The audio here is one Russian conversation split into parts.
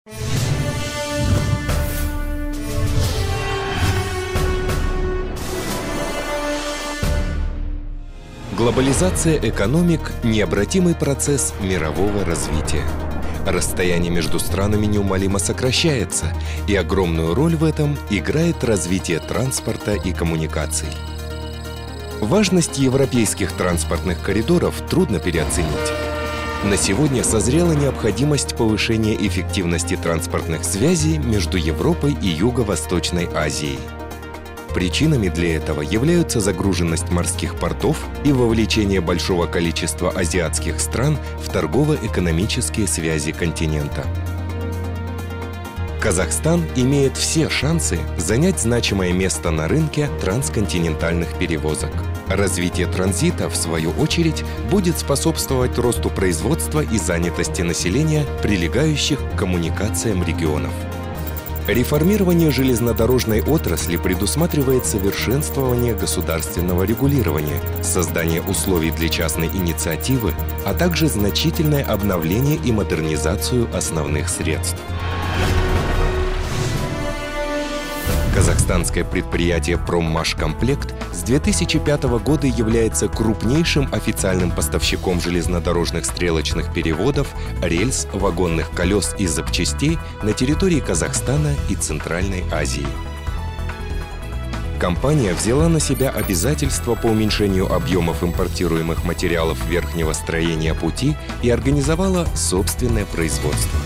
Глобализация экономик – необратимый процесс мирового развития. Расстояние между странами неумолимо сокращается, и огромную роль в этом играет развитие транспорта и коммуникаций. Важность европейских транспортных коридоров трудно переоценить. На сегодня созрела необходимость повышения эффективности транспортных связей между Европой и Юго-Восточной Азией. Причинами для этого являются загруженность морских портов и вовлечение большого количества азиатских стран в торгово-экономические связи континента. Казахстан имеет все шансы занять значимое место на рынке трансконтинентальных перевозок. Развитие транзита, в свою очередь, будет способствовать росту производства и занятости населения, прилегающих к коммуникациям регионов. Реформирование железнодорожной отрасли предусматривает совершенствование государственного регулирования, создание условий для частной инициативы, а также значительное обновление и модернизацию основных средств. Казахстанское предприятие «Проммашкомплект» с 2005 года является крупнейшим официальным поставщиком железнодорожных стрелочных переводов, рельс, вагонных колес и запчастей на территории Казахстана и Центральной Азии. Компания взяла на себя обязательства по уменьшению объемов импортируемых материалов верхнего строения пути и организовала собственное производство.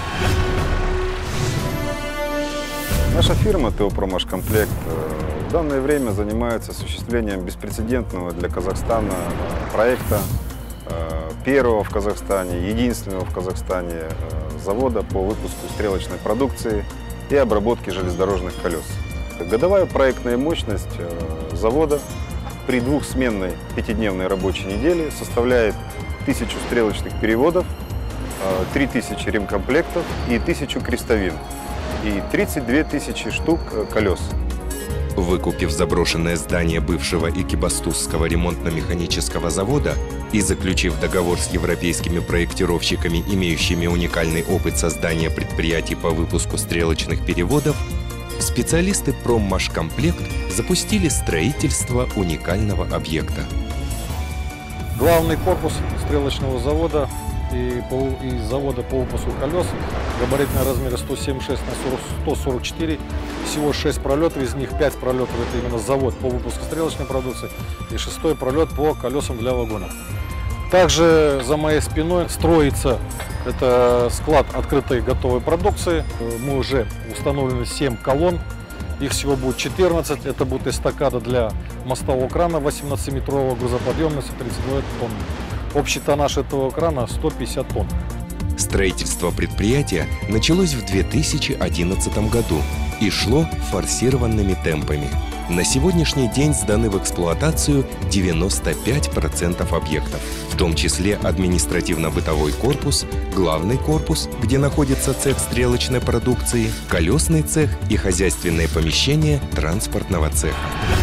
Наша фирма ТО «Проммашкомплект» в данное время занимается осуществлением беспрецедентного для Казахстана проекта, первого в Казахстане, единственного в Казахстане завода по выпуску стрелочной продукции и обработке железнодорожных колес. Годовая проектная мощность завода при двухсменной пятидневной рабочей неделе составляет 1000 стрелочных переводов, 3000 ремкомплектов и 1000 крестовин. И 32 тысячи штук колес. Выкупив заброшенное здание бывшего Экибастузского ремонтно-механического завода и заключив договор с европейскими проектировщиками, имеющими уникальный опыт создания предприятий по выпуску стрелочных переводов, специалисты «Проммашкомплект» запустили строительство уникального объекта. Главный корпус стрелочного завода и завода по выпуску колес, габаритные размеры 176 на 144, всего 6 пролетов, из них 5 пролетов это именно завод по выпуску стрелочной продукции и 6-й пролет по колесам для вагонов. Также за моей спиной строится это склад открытой готовой продукции. Мы уже установлены 7 колонн, их всего будет 14, это будет эстакада для мостового крана 18-метрового, грузоподъемностью 32 тонн. Общий тоннаж этого крана 150 тонн. Строительство предприятия началось в 2011 году и шло форсированными темпами. На сегодняшний день сданы в эксплуатацию 95% объектов, в том числе административно-бытовой корпус, главный корпус, где находится цех стрелочной продукции, колесный цех и хозяйственные помещения транспортного цеха.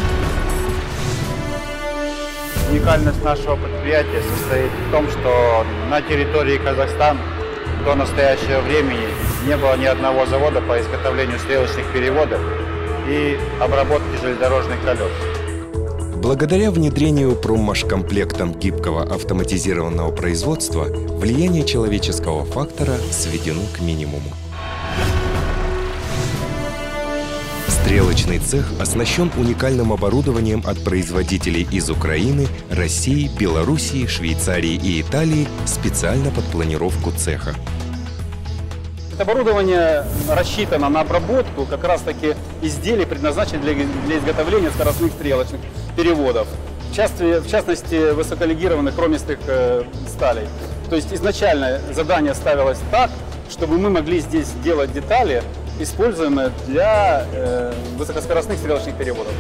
Уникальность нашего предприятия состоит в том, что на территории Казахстана до настоящего времени не было ни одного завода по изготовлению стрелочных переводов и обработке железнодорожных колес. Благодаря внедрению «Проммашкомплектом» гибкого автоматизированного производства влияние человеческого фактора сведено к минимуму. Стрелочный цех оснащен уникальным оборудованием от производителей из Украины, России, Белоруссии, Швейцарии и Италии специально под планировку цеха. Это оборудование рассчитано на обработку как раз-таки изделий, предназначенных для изготовления скоростных стрелочных переводов. В частности, высоколегированных хромистых сталей. То есть изначально задание ставилось так, чтобы мы могли здесь делать детали, используемые для высокоскоростных стрелочных переводов.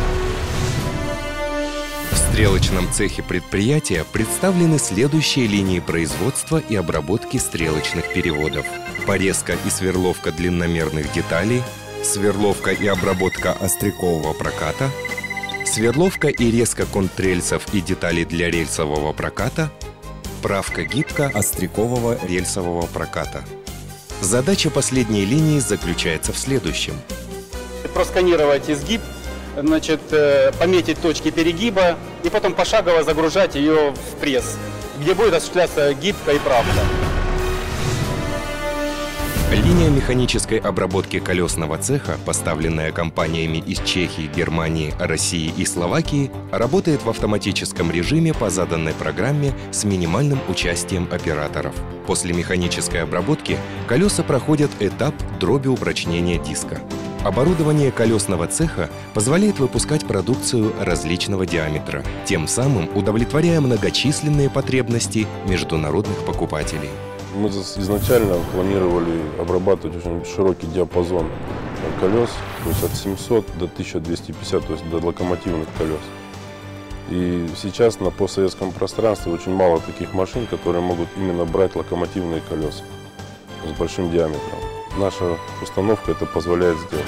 В стрелочном цехе предприятия представлены следующие линии производства и обработки стрелочных переводов. Порезка и сверловка длинномерных деталей, сверловка и обработка острякового проката, сверловка и резка контррельсов и деталей для рельсового проката, правка-гибка острякового рельсового проката. Задача последней линии заключается в следующем. Просканировать изгиб, значит, пометить точки перегиба и потом пошагово загружать ее в пресс, где будет осуществляться гибко и правда. Линия механической обработки колесного цеха, поставленная компаниями из Чехии, Германии, России и Словакии, работает в автоматическом режиме по заданной программе с минимальным участием операторов. После механической обработки колеса проходят этап дробеупрочнения диска. Оборудование колесного цеха позволяет выпускать продукцию различного диаметра, тем самым удовлетворяя многочисленные потребности международных покупателей. Мы изначально планировали обрабатывать очень широкий диапазон колес, то есть от 700 до 1250, то есть до локомотивных колес. И сейчас на постсоветском пространстве очень мало таких машин, которые могут именно брать локомотивные колеса с большим диаметром. Наша установка это позволяет сделать.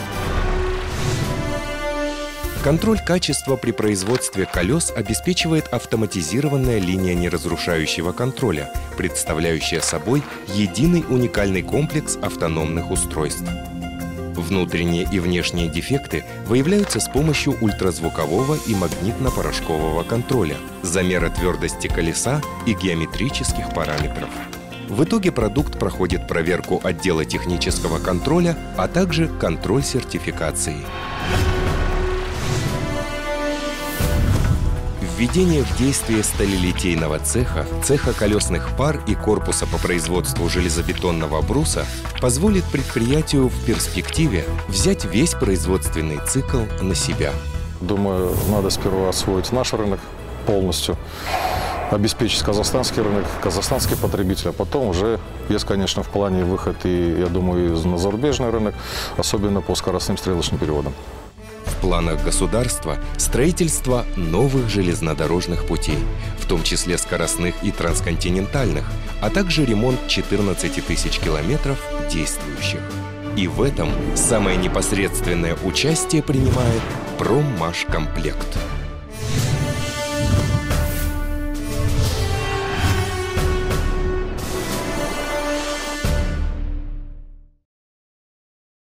Контроль качества при производстве колес обеспечивает автоматизированная линия неразрушающего контроля, представляющая собой единый уникальный комплекс автономных устройств. Внутренние и внешние дефекты выявляются с помощью ультразвукового и магнитно-порошкового контроля, замера твердости колеса и геометрических параметров. В итоге продукт проходит проверку отдела технического контроля, а также контроль сертификации. Введение в действие сталелитейного цеха, цеха колесных пар и корпуса по производству железобетонного бруса позволит предприятию в перспективе взять весь производственный цикл на себя. Думаю, надо сперва освоить наш рынок полностью, обеспечить казахстанский рынок, казахстанский потребитель, а потом уже есть, конечно, в плане выход и, я думаю, на зарубежный рынок, особенно по скоростным стрелочным переводам. В планах государства строительство новых железнодорожных путей, в том числе скоростных и трансконтинентальных, а также ремонт 14 тысяч километров действующих. И в этом самое непосредственное участие принимает Проммашкомплект.